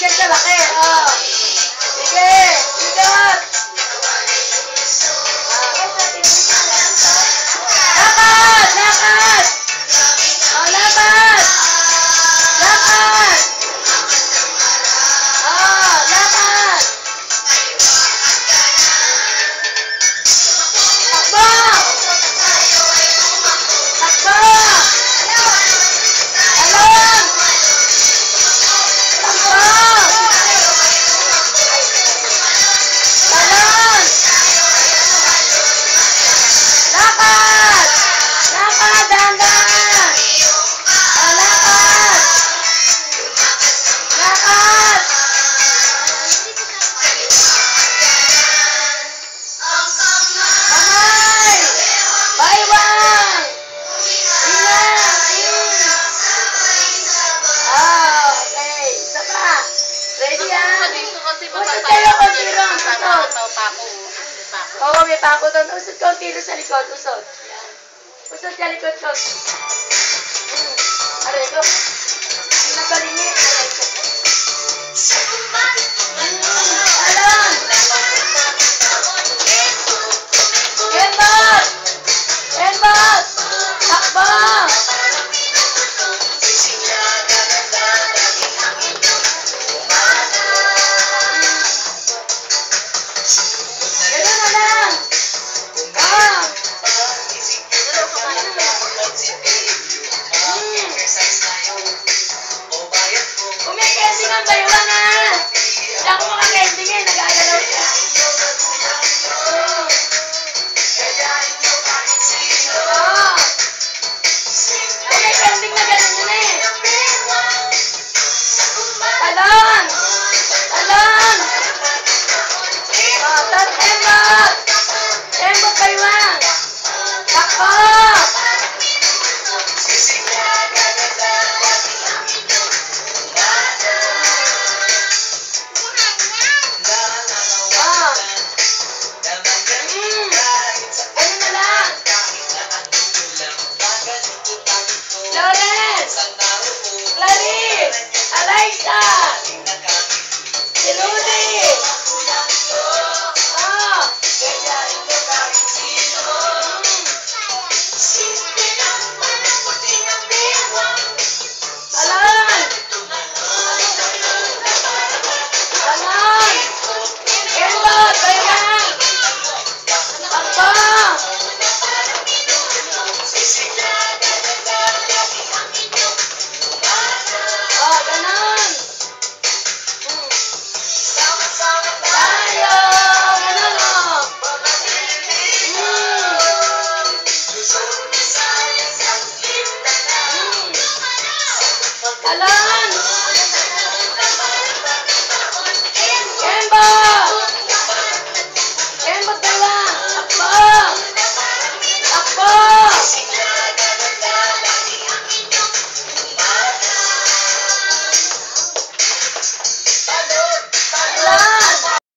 Bigyan sa laki. Oh. Sige. Bigat. Lakad! Lakad! Oh, lakad! Lakad! Oh, lakad! Takbo! Takbo! Alon! Takbo! Alon! Lakad! Lakad! Dahan-dahan! Oh, lakad! Lakad! Kamay! Baywang! Ingat! Ah, okay. Isa pa. Ready yan? Usod kayo konti ron. Usod. Oo, may pako doon. Usod konti ron sa likod. Usod. Usod sa likod ko. Aray ko. Pinabalingin. Alon! Enbot! Enbot! Takbo! Ganun na lang! Ah! Umikending ang baywang ha! Hindi ako makakending eh, nag-aagalaw siya. Oh! Umikending na ganun yun eh. Talon! Talon! Oh, Embot! Embot baywang!